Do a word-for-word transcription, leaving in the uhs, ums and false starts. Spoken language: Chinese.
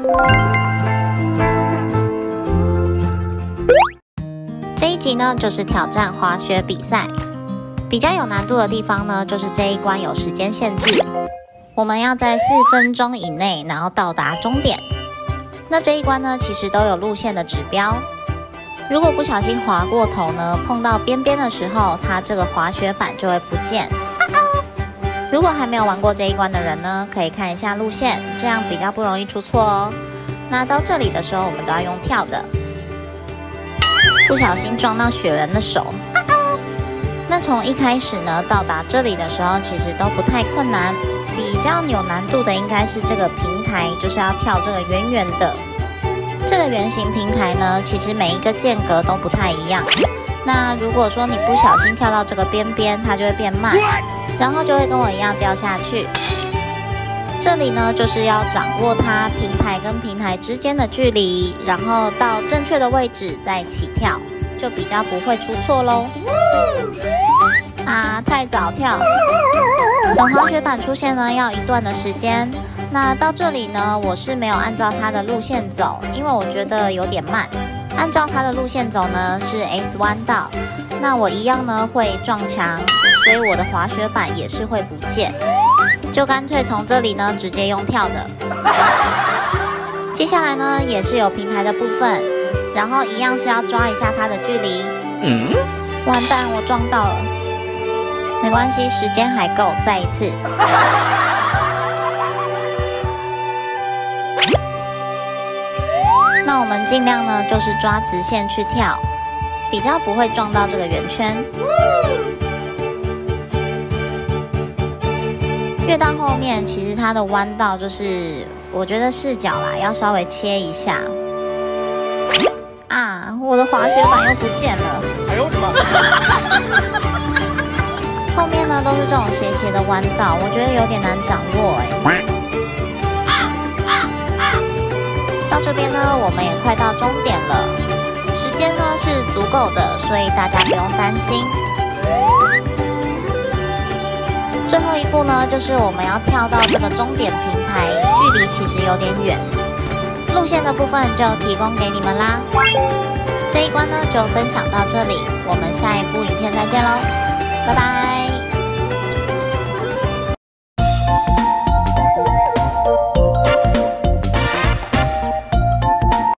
这一集呢，就是挑战滑雪比赛。比较有难度的地方呢，就是这一关有时间限制，我们要在四分钟以内，然后到达终点。那这一关呢，其实都有路线的指标。如果不小心滑过头呢，碰到边边的时候，它这个滑雪板就会不见。如果还没有玩过这一关的人呢，可以看一下路线，这样比较不容易出错哦。那到这里的时候，我们都要用跳的，不小心撞到雪人的手。那从一开始呢，到达这里的时候，其实都不太困难。比较有难度的应该是这个平台，就是要跳这个圆圆的。这个圆形平台呢，其实每一个间隔都不太一样。那如果说你不小心跳到这个边边，它就会变慢，然后就会跟我一样掉下去。这里呢，就是要掌握它平台跟平台之间的距离，然后到正确的位置再起跳，就比较不会出错咯。啊，太早跳，等滑雪板出现呢，要一段的时间。那到这里呢，我是没有按照它的路线走，因为我觉得有点慢。按照它的路线走呢，是 S 弯道，那我一样呢会撞墙，所以我的滑雪板也是会不见，就干脆从这里呢直接用跳的。接下来呢也是有平台的部分，然后一样是要抓一下它的距离。嗯，完蛋，我撞到了，没关系，时间还够，再一次。那我们尽量呢，就是抓直线去跳，比较不会撞到这个圆圈。越到后面，其实它的弯道就是，我觉得视角啦，要稍微切一下。啊，我的滑雪板又不见了！哎呦我的妈！后面呢都是这种斜斜的弯道，我觉得有点难掌握哎。到这边呢，我们也快到终点了，时间呢是足够的，所以大家不用担心。最后一步呢，就是我们要跳到这个终点平台，距离其实有点远。路线的部分就提供给你们啦。这一关呢就分享到这里，我们下一部影片再见喽，拜拜。